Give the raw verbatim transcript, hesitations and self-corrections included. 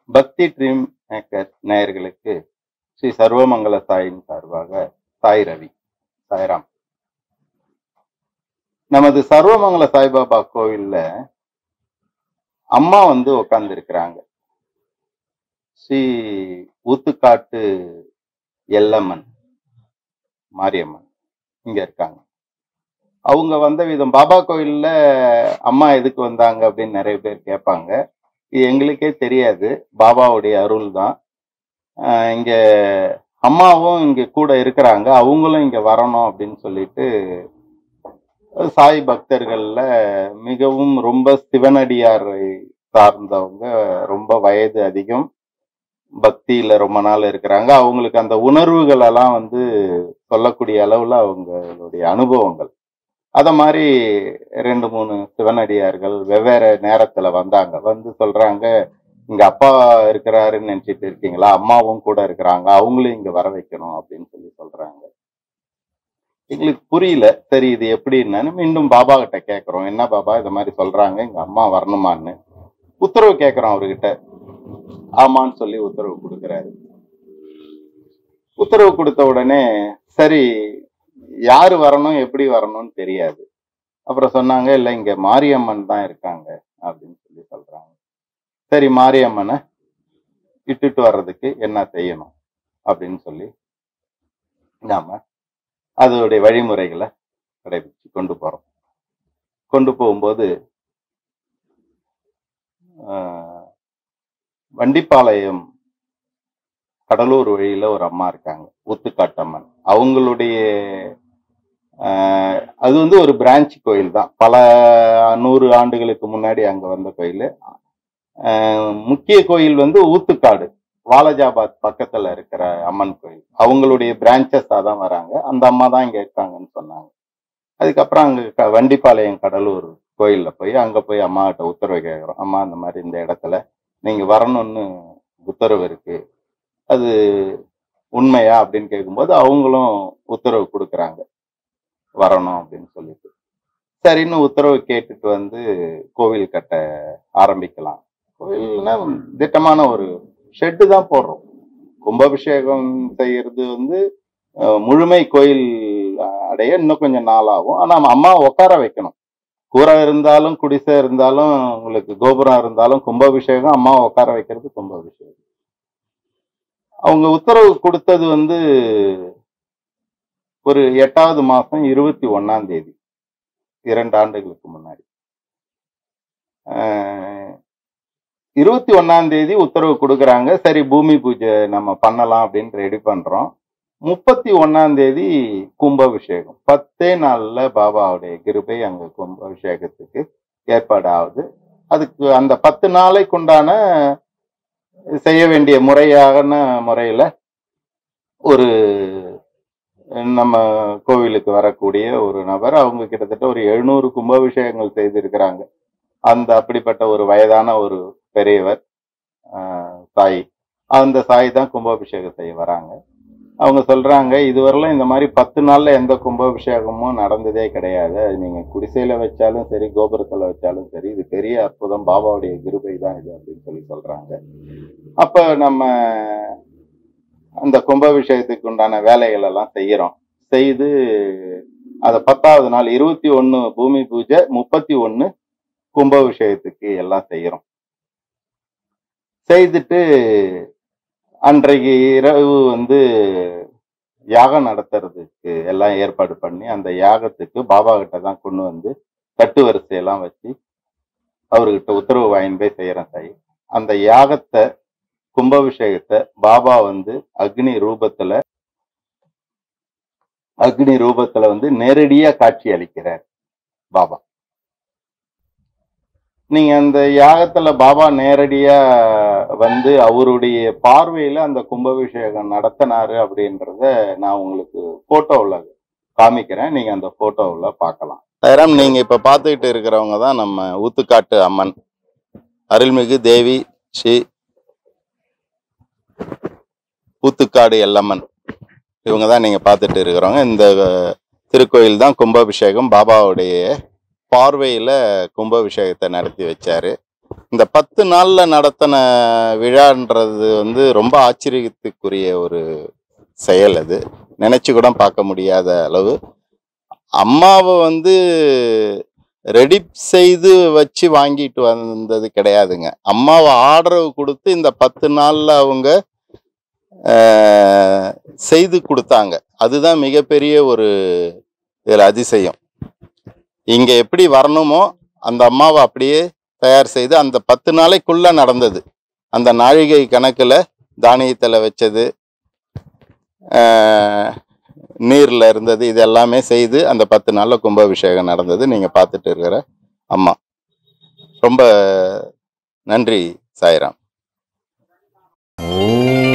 பக்தி dream maker நேயர்களுக்கு ஸ்ரீ சர்வமங்கல சாயின் சார்பாக சாய் ரவி சாய்ராம். நமது சர்வமங்கல சாய்பாபா கோவில்ல அம்மா வந்து உட்கார்ந்து இருக்கிறாங்க. ஸ்ரீ ஊத்துக்காட்டு எல்லம்மன் மாரியம்மன் இங்க இருக்காங்க. அவங்க வந்த விதம், பாபா கோயில்ல அம்மா எதுக்கு வந்தாங்க அப்படின்னு நிறைய பேர் கேட்பாங்க. இது எங்களுக்கே தெரியாது, பாபாவுடைய அருள் தான். இங்க அம்மாவும் இங்க கூட இருக்கிறாங்க, அவங்களும் இங்க வரணும் அப்படின்னு சொல்லிட்டு சாய் பக்தர்கள்ல மிகவும் ரொம்ப சிவனடியாரை சார்ந்தவங்க, ரொம்ப வயது அதிகம், பக்தியில ரொம்ப நாள் இருக்கிறாங்க. அவங்களுக்கு அந்த உணர்வுகள் எல்லாம் வந்து சொல்லக்கூடிய அளவுல அவங்களுடைய அனுபவங்கள். அத மாதிரி ரெண்டு மூணு சிவனடியார்கள் வெவ்வேறு நேரத்துல வந்தாங்க. வந்து சொல்றாங்க, இங்க அப்பா இருக்கிறாருன்னு நினைச்சிட்டு இருக்கீங்களா, அம்மாவும் கூட இருக்கிறாங்க, அவங்களும் இங்க வர வைக்கணும் அப்படின்னு சொல்லி சொல்றாங்க. எங்களுக்கு புரியல. சரி, இது எப்படின்னு மீண்டும் பாபா கிட்ட கேட்கிறோம். என்ன பாபா இத மாதிரி சொல்றாங்க, எங்க அம்மா வரணுமான்னு உத்தரவு கேட்கிறோம் அவர்கிட்ட. ஆமான்னு சொல்லி உத்தரவு கொடுக்கிறாரு. உத்தரவு கொடுத்த உடனே சரி, யாரு வரணும் எப்படி வரணும்னு தெரியாது. அப்புறம் சொன்னாங்க, இல்ல இங்க மாரியம்மன் தான் இருக்காங்க அப்படின்னு சொல்லி சொல்றாங்க. சரி, மாரியம்மனை இட்டுட்டு வர்றதுக்கு என்ன செய்யணும் அப்படின்னு சொல்லி நாம அதோடைய வழிமுறைகளை கடைபிடிச்சு கொண்டு போறோம். கொண்டு போகும்போது வண்டிப்பாளையம் கடலூர் வழியில ஒரு அம்மா இருக்காங்க, ஊத்துக்காட்டம்மன். அவங்களுடைய அது வந்து ஒரு பிரான்ச் கோயில் தான். பல நூறு ஆண்டுகளுக்கு முன்னாடி அங்க வந்த கோயில். முக்கிய கோயில் வந்து ஊத்துக்காடு, வாலஜாபாத் பக்கத்துல இருக்கிற அம்மன் கோயில். அவங்களுடைய பிரான்சஸா தான் வராங்க. அந்த அம்மா தான் இங்க இருக்காங்கன்னு சொன்னாங்க. அதுக்கப்புறம் அங்க வண்டிப்பாளையம் கடலூர் கோயில்ல போய் அங்க போய் அம்மா கிட்ட உத்தரவு கேட்கிறோம். அம்மா, இந்த மாதிரி இந்த இடத்துல நீங்க வரணும்னு உத்தரவு இருக்கு, அது உண்மையா அப்படின்னு கேட்கும்போது அவங்களும் உத்தரவு கொடுக்குறாங்க வரணும் அப்படின்னு சொல்லிட்டு. சரின்னு உத்தரவு கேட்டுட்டு வந்து கோவில் கட்ட ஆரம்பிக்கலாம். கோயில்னா திட்டமான ஒரு ஷெட்டு தான் போடுறோம். கும்பாபிஷேகம் செய்யறது வந்து முழுமை கோயில் அடைய இன்னும் கொஞ்சம் நாள் ஆகும். ஆனா அம்மா உட்கார வைக்கணும். கூரை இருந்தாலும் குடிசை இருந்தாலும் உங்களுக்கு கோபுரம் இருந்தாலும் கும்பாபிஷேகம் அம்மா உட்கார வைக்கிறது கும்பாபிஷேகம். அவங்க உத்தரவு கொடுத்தது வந்து ஒரு எட்டாவது மாசம் இருபத்தி ஒன்னாம் தேதி, இரண்டு ஆண்டுகளுக்கு முன்னாடி. இருபத்தி ஒன்னாம் தேதி உத்தரவு கொடுக்குறாங்க. சரி, பூமி பூஜை நம்ம பண்ணலாம் அப்படின்னு ரெடி பண்றோம். முப்பத்தி ஒன்னாம் தேதி கும்பாபிஷேகம். பத்தே நாள்ல பாபாவுடைய கிருபை அங்க கும்பாபிஷேகத்துக்கு ஏற்பாடு ஆகுது. அதுக்கு அந்த பத்து நாளைக்கு உண்டான செய்ய வேண்டிய முறையான முறையில ஒரு நம்ம கோவிலுக்கு வரக்கூடிய ஒரு நபர், அவங்க கிட்டத்தட்ட ஒரு எழுநூறு கும்பாபிஷேகங்கள் செய்திருக்கிறாங்க. அந்த அப்படிப்பட்ட ஒரு வயதான ஒரு பெரியவர் சாய், அந்த சாய் தான் கும்பாபிஷேகம் செய்ய வராங்க. அவங்க சொல்றாங்க, இதுவரையிலும் இந்த மாதிரி பத்து நாள்ல எந்த கும்பாபிஷேகமும் நடந்ததே கிடையாது. அது நீங்க குடிசையில வச்சாலும் சரி, கோபுரத்துல வச்சாலும் சரி, இது பெரிய அற்புதம், பாபாவுடைய கிருபை தான் இது அப்படின்னு சொல்லி சொல்றாங்க. அப்ப நம்ம அந்த கும்பாபிஷேகத்துக்கு உண்டான வேலைகள் எல்லாம் செய்யறோம். செய்து அத பத்தாவது நாள் இருபத்தி ஒண்ணு பூமி பூஜை, முப்பத்தி ஒண்ணு கும்பாபிஷேகத்துக்கு எல்லாம் செய்யறோம். செய்துட்டு அன்றைக்கு இரவு வந்து யாகம் நடத்துறதுக்கு எல்லாம் ஏற்பாடு பண்ணி, அந்த யாகத்துக்கு பாபா கிட்ட தான் கொண்டு வந்து தட்டு வரிசையெல்லாம் வச்சு அவர்கிட்ட உத்தரவு வாங்கி போய் செய்யறேன் சாய். அந்த யாகத்தை, கும்பாபிஷேகத்தை பாபா வந்து அக்னி ரூபத்துல அக்னி ரூபத்துல வந்து நேரடியா காட்சி அளிக்கிறார் பாபா. நீங்க அந்த யாகத்துல பாபா நேரடியா வந்து அவருடைய பார்வையில அந்த கும்பாபிஷேகம் நடத்தினாரு அப்படின்றத நான் உங்களுக்கு போட்டோவில் காமிக்கிறேன். நீங்க அந்த போட்டோவில் பார்க்கலாம். சாய்ராம், நீங்க இப்ப பார்த்துக்கிட்டு இருக்கிறவங்க தான் நம்ம ஊத்துக்காட்டு அம்மன், அருள்மிகு தேவி ஸ்ரீ ஊத்துக்காடு எல்லம்மன். இவங்க தான் நீங்க பார்த்துட்டு இருக்கிறவங்க. இந்த திருக்கோயில் தான் கும்பாபிஷேகம் பாபாவுடைய பார்வையில கும்பாபிஷேகத்தை நடத்தி வச்சாரு. இந்த பத்து நாள்ல நடத்தின விழான்றது வந்து ரொம்ப ஆச்சரியத்துக்குரிய ஒரு செயல். அது நினைச்சு கூட பார்க்க முடியாத அளவு. அம்மாவை வந்து ரெடி செய்து வச்சு வாங்கிட்டு வந்தது கிடையாதுங்க. அம்மாவை ஆதரவு கொடுத்து இந்த பத்து நாள்ல அவங்க ஆஹ், செய்து கொடுத்தாங்க. அதுதான் மிகப்பெரிய ஒரு இதுல அதிசயம். இங்க எப்படி வரணுமோ அந்த அம்மாவை அப்படியே தயார் செய்து அந்த பத்து நாளைக்குள்ள நடந்தது. அந்த நாழிகை கணக்குல தானியத்துல வச்சது, ஆஹ், நீர்ல இருந்தது, இது எல்லாமே செய்து அந்த பத்து நாள்ல கும்பாபிஷேகம் நடந்தது. நீங்க பார்த்துட்டு இருக்கிற அம்மா. ரொம்ப நன்றி சாய்ராம்.